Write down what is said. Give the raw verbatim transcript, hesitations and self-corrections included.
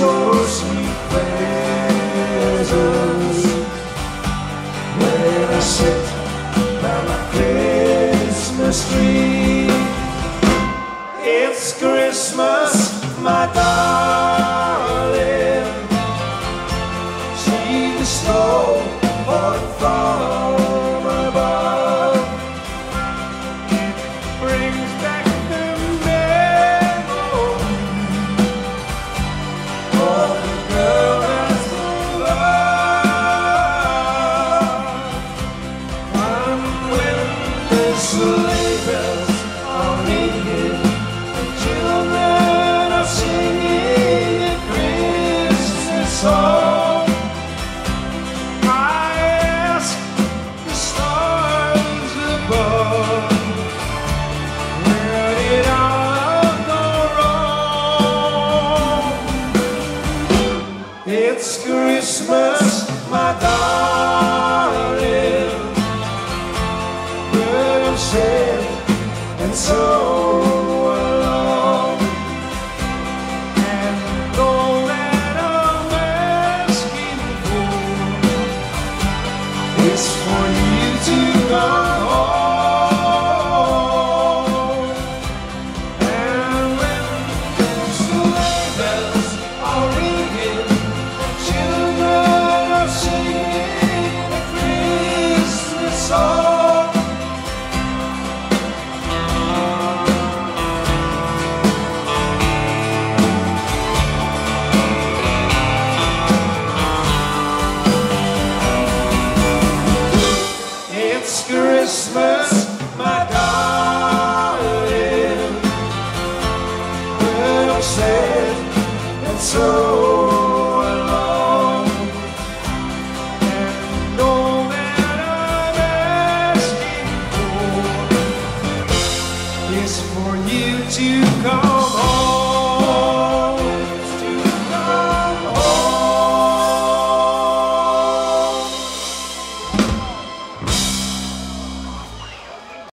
your sweet presence when I sit by my Christmas tree. It's Christmas, my darling. See the snow falling from above. It brings back the memory of the girl that's loved. And when the sleigh bells are ringing, the children are singing a Christmas song, I ask the stars above, where did all go wrong? It's Christmas, my darling, but I'm sad and so alone. And all that I'm asking for is for you to come home. And when the sleigh bells are ringing, children are singing a Christmas song. It's Christmas, my darling, but I'm sad and so